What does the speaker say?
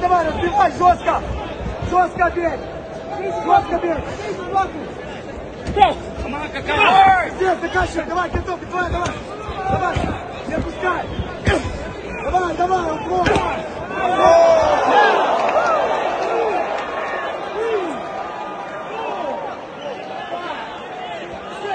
давай, разбивай, жестко. Жестко бей. Жестко бей. Команда какая? Здесь, заканчивай, давай, готовка, твоя, давай. Давай, не отпускай. Давай, давай, уклон.